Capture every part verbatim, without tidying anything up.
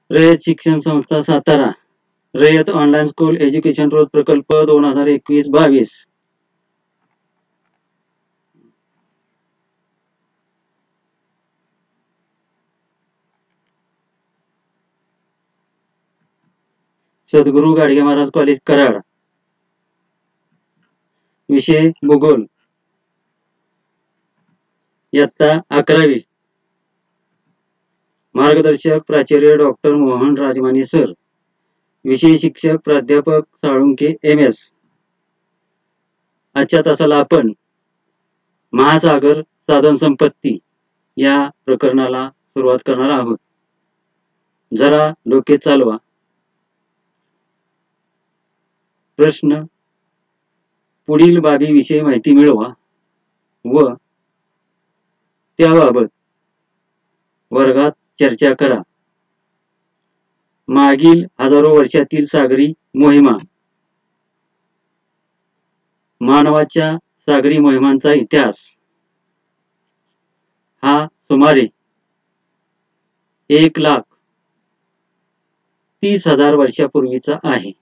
रयत Shikshan Sanstha Satara, Rayat online school education रोज प्रकल्प दोन हजार एकवीस बावीस. सद्गुरू गाडगे महाराज कॉलेज कराड. विषय भूगोल. इयत्ता अकरावी. मार्गदर्शक प्राचार्य डॉक्टर मोहन राजमाने सर. विषय शिक्षक प्राध्यापक साळुंके एम एस. आजच्या तासाला आपण महासागर साधन संपत्ती या प्रकरणाला सुरुवात करणार आहोत. जरा डोके चालवा. प्रश्न: पुढील बाबीविषयी माहिती मिळवा व त्याबाबत वर्गात चर्चा करा. मागील हजारो वर्षातील सागरी मोहिमा. मानवाच्या सागरी मोहिमांचा इतिहास हा सुमारे एक लाख तीस हजार वर्षापूर्वीचा आहे.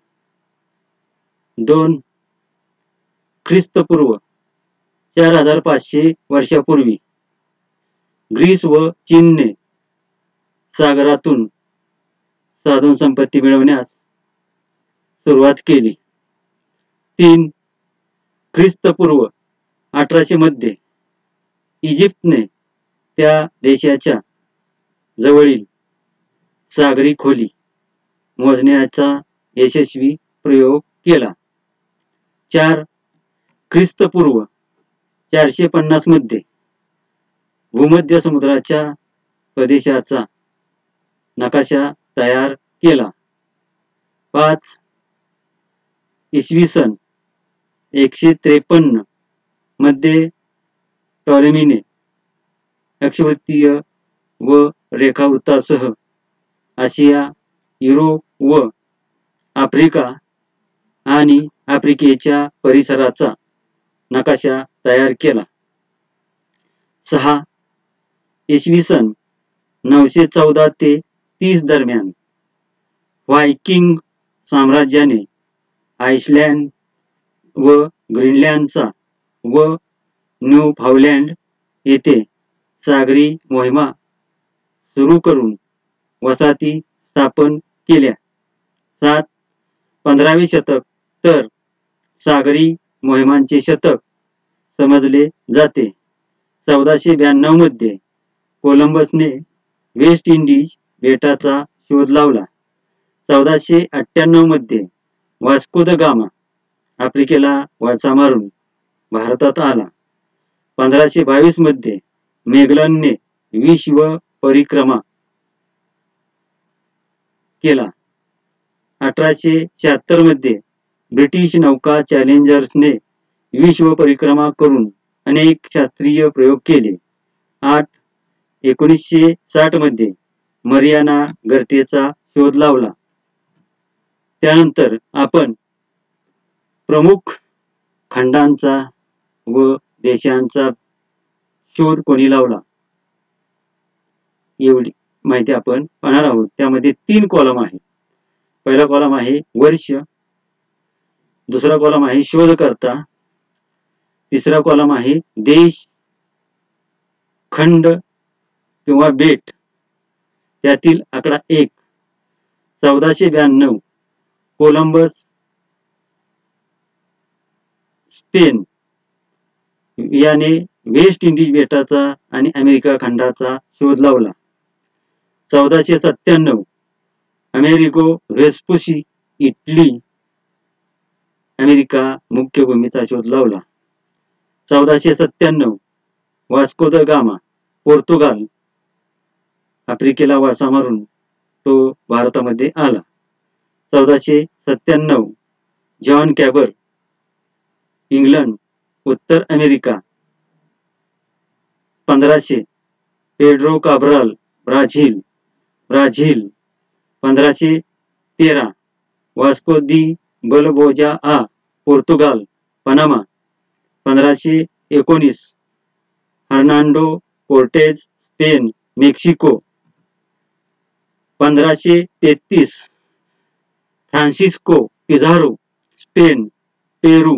दोन ख्रिस्तपूर्व चार हजार पाचशे वर्षापूर्वी ग्रीस व चीनने सागरातून साधन संपत्ती मिळवण्यास सुरुवात केली. तीन ख्रिस्तपूर्व अठराशे मध्ये इजिप्तने त्या देशाच्या जवळील सागरी खोली मोजण्याचा यशस्वी प्रयोग केला. चार ख्रिस्तपूर्व चारशे पन्नास मध्ये भूमध्य समुद्राच्या प्रदेशाचा नकाशा तयार केला. पाच इसवी सन एकशे त्रेपन्न मध्ये टॉलेमीने अक्षवृत्तीय व रेखावृत्तासह आशिया, युरोप व आफ्रिका आणि आफ्रिकेच्या परिसराचा नकाशा तयार केला. सहा इसवी सन नऊशे चौदा ते तीस दरम्यान व्हायकिंग साम्राज्याने आइसलँड व ग्रीनलँडचा व न्यूफाउंडलँड येथे सागरी मोहिमा सुरू करून वसाहती स्थापन केल्या. सात पंधरावे शतक तर सागरी मोहिमांचे शतक समजले जाते. चौदाशे ब्याण्णव मध्ये कोलंबसने वेस्ट इंडिज बेटाचा शोध लावला. चौदाशे अठ्ठ्याण्णव मध्ये वास्को द गामा आफ्रिकेला वळसा मारून भारतात आला. पंधराशे बावीस मध्ये मेगलनने विश्व परिक्रमा केला. अठराशे शहात्तर मध्ये ब्रिटिश नौका चॅलेंजर्सने विश्व परिक्रमा करून अनेक शास्त्रीय प्रयोग केले. आठ एकोणीसशे साठ मध्ये मरियाना गर्तेचा शोध लावला. त्यानंतर आपण प्रमुख खंडांचा व देशांचा शोध कोणी लावला एवढी माहिती आपण पाहणार आहोत. त्यामध्ये तीन कॉलम आहेत. पहिला कॉलम आहे वर्ष, दुसरा कॉलम आहे शोधकर्ता, तिसरा कॉलम आहे देश, खंड किंवा बेट. त्यातील आकडा एक. चौदाशे ब्याण्णव कोलंबस स्पेन याने वेस्ट इंडिज बेटाचा आणि अमेरिका खंडाचा शोध लावला. चौदाशे सत्त्याण्णव अमेरिको वेस्पुसी इटली अमेरिका मुख्य भूमीचा शोध लावला. चौदाशे सत्त्याण्णव वास्को द गामा पोर्तुगाल आफ्रिकेला वळसा मारून तो भारतामध्ये आला. चौदाशे सत्त्याण्णव जॉन कॅबर इंग्लंड उत्तर अमेरिका. पंधराशे पेड्रो काब्राल ब्राझील ब्राझील. पंधराशे तेरा वास्को दी बलबोजा आ पोर्तुगाल पनामा. पंधराशे एकोणीस हर्नांडो कोर्टेज स्पेन मेक्सिको. पंधराशे तेहतीस फ्रान्सिस्को पिझारो स्पेन पेरू.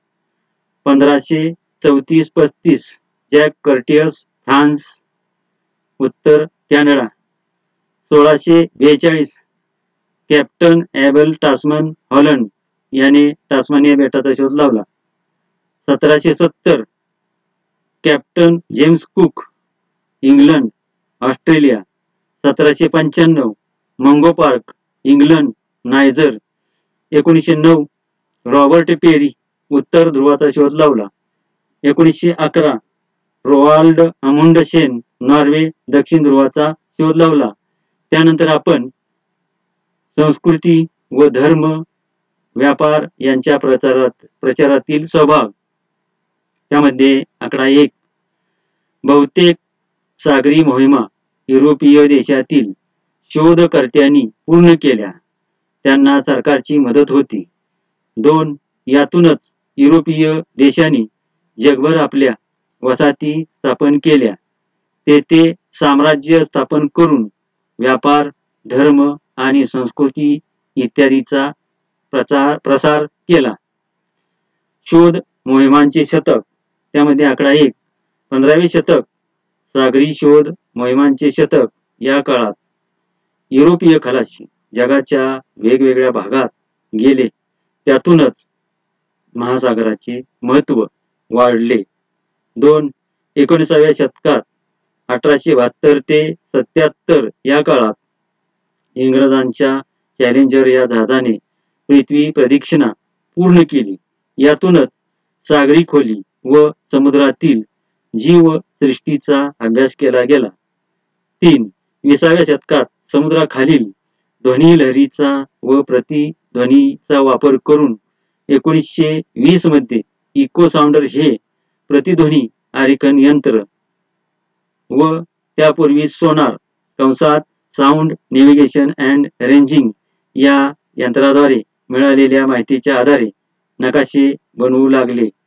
पंधराशे चौतीस पस्तीस जॅक कर्टियस फ्रान्स उत्तर कॅनडा. सोळाशे बेचाळीस कॅप्टन ॲबल टास्मन हॉलंड याने टास्मानिया बेटाचा शोध लावला. सतराशे सत्तर captain James Cook England Australia. सतराशे पंच्याण्णव मंगो पार्क इंग्लंड नायजर. एकोणीसशे नऊ रॉबर्ट पेरी उत्तर ध्रुवाचा शोध लावला. एकोणीसशे अकरा रोआल्ड अमुंडशेन नॉर्वे दक्षिण ध्रुवाचा शोध लावला. त्यानंतर आपण संस्कृती व धर्म व्यापार यांच्या प्रचारात प्रचारातील सहभाग त्यामध्ये आकडा एक. बहुतेक सागरी मोहिमा युरोपीय देशातील शोधकर्त्यांनी पूर्ण केल्या. त्यांना सरकारची मदत होती. दोन. यातूनच युरोपीय देशांनी जगभर आपल्या वसाहती स्थापन केल्या. तेथे साम्राज्य स्थापन करून व्यापार धर्म आणि संस्कृती इत्यादीचा प्रचार प्रसार केला. शोध मोहिमांचे शतक त्यामध्ये आकडा एक. पंधरावे शतक सागरी शोध मोहिमांचे शतक. या काळात युरोपीय खलाशी जगाच्या वेगवेगळ्या भागात गेले. त्यातूनच महासागराचे महत्व वाढले. दोन. एकोणीसाव्या शतकात अठराशे बहात्तर ते सत्याहत्तर या काळात इंग्रजांच्या चॅलेंजर या जहाजाने पृथ्वी प्रदक्षिणा पूर्ण केली. यातूनच सागरी खोली व समुद्रातील जीव सृष्टीचा अभ्यास केला गेला. तीन. विसाव्या शतकात समुद्राखालील ध्वनी लहरीचा व प्रतिध्वनीचा वापर करून एकोणीसशे वीस मध्ये इको साऊंडर हे प्रतिध्वनी आरेखन यंत्र व त्यापूर्वी सोनार कंसात साऊंड नेव्हिगेशन अँड रेंजिंग या यंत्राद्वारे मिळालेल्या माहितीच्या आधारे नकाशे बनवू लागले.